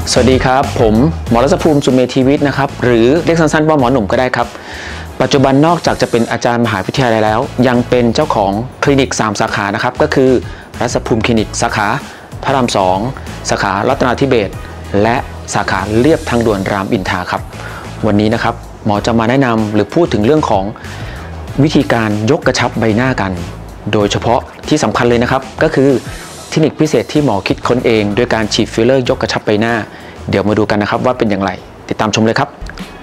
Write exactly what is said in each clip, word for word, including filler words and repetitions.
สวัสดีครับผมหมอรัศภูมิสุเมธีวิทย์นะครับหรือเรียกสั้นๆว่าหมอหนุ่มก็ได้ครับปัจจุบันนอกจากจะเป็นอาจารย์มหาวิทยาลัยแล้วยังเป็นเจ้าของคลินิกสามสาขานะครับก็คือรัศภูมิคลินิกสาขาพระรามสองสาขารัตนาธิเบศรและสาขาเลียบทางด่วนรามอินทราครับวันนี้นะครับหมอจะมาแนะนำหรือพูดถึงเรื่องของวิธีการยกกระชับใบหน้ากันโดยเฉพาะที่สำคัญเลยนะครับก็คือเทคนิคพิเศษที่หมอคิดค้นเองโดยการฉีดฟิลเลอร์ยกกระชับใบหน้าเดี๋ยวมาดูกันนะครับว่าเป็นอย่างไรติดตามชมเลยครับ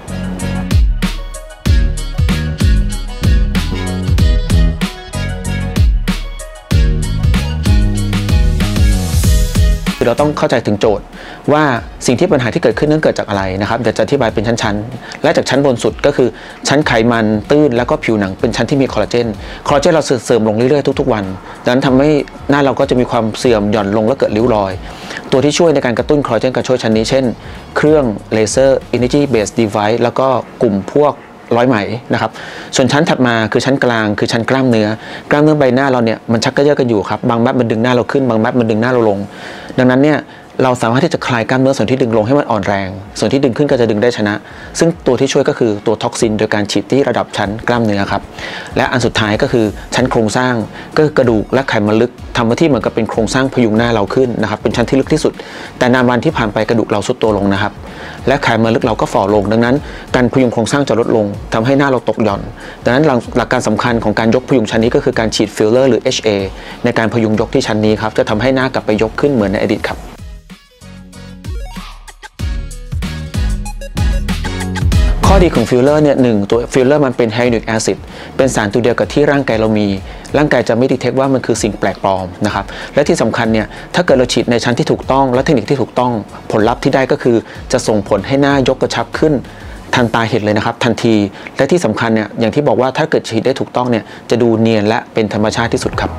เราต้องเข้าใจถึงโจทย์ว่าสิ่งที่ปัญหาที่เกิดขึ้นนั้นเกิดจากอะไรนะครับเดี๋ยวจะอธิบายเป็นชั้นๆและจากชั้นบนสุดก็คือชั้นไขมันตื้นแล้วก็ผิวหนังเป็นชั้นที่มีคอลลาเจนคอลลาเจนเราเสริมลงเรื่อยๆทุกๆวันดังนั้นทำให้หน้าเราก็จะมีความเสื่อมหย่อนลงและเกิดริ้วรอยตัวที่ช่วยในการกระตุ้นคอลลาเจนก็ช่วยชั้นนี้เช่นเครื่องเลเซอร์ Energy Based Device แล้วก็กลุ่มพวกร้อยไหมนะครับส่วนชั้นถัดมาคือชั้นกลางคือชั้นกล้ามเนื้อกล้ามเนื้อใบหน้าเราเนี่ยมันชักกระเยาะกันอยู่ครับบางแมปมันดึงหน้าเราขึ้นบางแมปมันดึงหน้าเราลงดังนั้นเนี่ยเราสามารถที่จะคลายกล้ามเนื้อส่วนที่ดึงลงให้มันอ่อนแรงส่วนที่ดึงขึ้นก็จะดึงได้ชนะซึ่งตัวที่ช่วยก็คือตัวท็อกซินโดยการฉีดที่ระดับชั้นกล้ามเนื้อครับและอันสุดท้ายก็คือชั้นโครงสร้างก็คือกระดูกและไขมันลึกทำหน้าที่เหมือนกับเป็นโครงสร้างพยุงหน้าเราขึ้นนะครับเป็นชั้นที่ลึกที่สุดแต่นานวันที่ผ่านไปกระดูกเราทรุดตัวลงนะครับและไขมันลึกเราก็ฝ่อลงดังนั้นการพยุงโครงสร้างจะลดลงทำให้หน้าเราตกหย่อนดังนั้นหลักการสำคัญของการยกพยุงชั้นนี้ก็คือการฉีดฟิลเลอร์หรือ เอช เอ ในการพยุงยกที่ชั้นนี้ครับจะทำให้หน้ากลับไปยกขึ้นเหมือนในอดีตครับข้อดีของฟิลเลอร์เนี่ยหนึ่งตัวฟิลเลอร์มันเป็นไฮยาลูรอนิกแอซิดเป็นสารตัวเดียวกับที่ร่างกายเรามีร่างกายจะไม่ดีเทคว่ามันคือสิ่งแปลกปลอมนะครับและที่สำคัญเนี่ยถ้าเกิดเราฉีดในชั้นที่ถูกต้องและเทคนิคที่ถูกต้องผลลัพธ์ที่ได้ก็คือจะส่งผลให้หน้ายกกระชับขึ้นทันตาเห็นเลยนะครับทันทีและที่สำคัญเนี่ยอย่างที่บอกว่าถ้าเกิดฉีดได้ถูกต้องเนี่ยจะดูเนียนและเป็นธรรมชาติที่สุดครับ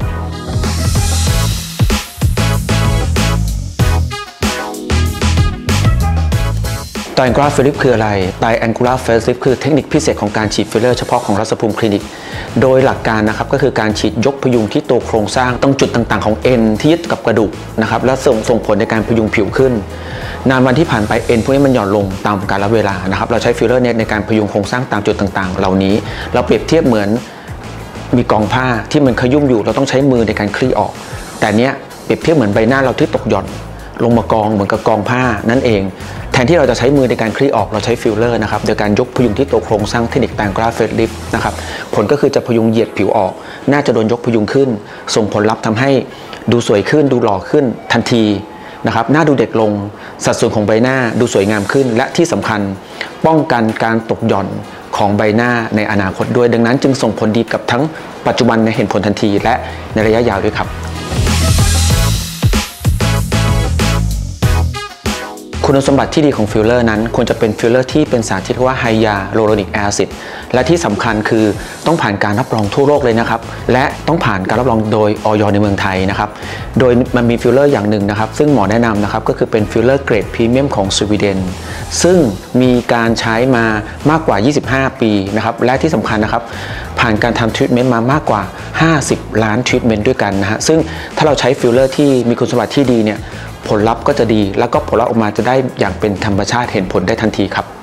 ไตรแองกูล่าฟิลลิปคืออะไรไตรแองกูล่าเฟสลิฟคือเทคนิคพิเศษของการฉีดฟิลเลอร์เฉพาะของรัศภูมิคลินิกโดยหลักการนะครับก็คือการฉีดยกพยุงที่ตัวโครงสร้างตรงจุดต่างๆของเอ็นที่ยึดกับกระดูกนะครับและส่งส่งผลในการพยุงผิวขึ้นนานวันที่ผ่านไปเอ็นพวกนี้มันหย่อนลงตามกาลเวลานะครับเราใช้ฟิลเลอร์เนี่ยในการพยุงโครงสร้างตามจุดต่างๆเหล่านี้เราเปรียบเทียบเหมือนมีกองผ้าที่มันขยุ่มอยู่เราต้องใช้มือในการคลี่ออกแต่เนี้ยเปรียบเทียบเหมือนใบหน้าเราที่ตกหย่อนลงมากองเหมือนกับกองผ้านั่นเองแทนที่เราจะใช้มือในการคลี่ออกเราใช้ฟิลเลอร์นะครับโดยการยกพยุงที่ตัวโครงสร้างเทคนิคไตรแองกูล่าเฟสลิฟนะครับผลก็คือจะพยุงเหยียดผิวออกน่าจะโดนยกพยุงขึ้นส่งผลลัพธ์ทำให้ดูสวยขึ้นดูหล่อขึ้นทันทีนะครับหน้าดูเด็กลงสัดส่วนของใบหน้าดูสวยงามขึ้นและที่สำคัญป้องกันการตกหย่อนของใบหน้าในอนาคตด้วยดังนั้นจึงส่งผลดีกับทั้งปัจจุบันในเห็นผลทันทีและในระยะยาวด้วยครับคุณสมบัติที่ดีของฟิลเลอร์นั้นควรจะเป็นฟิลเลอร์ที่เป็นสารที่เรียกว่าไฮยาลูรอนิกแอซิดและที่สำคัญคือต้องผ่านการรับรองทั่วโลกเลยนะครับและต้องผ่านการรับรองโดยอย.ในเมืองไทยนะครับโดยมันมีฟิลเลอร์อย่างหนึ่งนะครับซึ่งหมอแนะนำนะครับก็คือเป็นฟิลเลอร์เกรดพรีเมียมของสวีเดนซึ่งมีการใช้มามากกว่ายี่สิบห้าปีนะครับและที่สำคัญนะครับผ่านการทำทรีทเมนต์มามากกว่าห้าสิบล้านทรีทเมนต์ด้วยกันนะฮะซึ่งถ้าเราใช้ฟิลเลอร์ที่มีคุณสมบัติที่ดีเนี่ยผลลัพธ์ก็จะดีแล้วก็ผลลัพธ์ออกมาจะได้อย่างเป็นธรรมชาติเห็นผลได้ทันทีครับ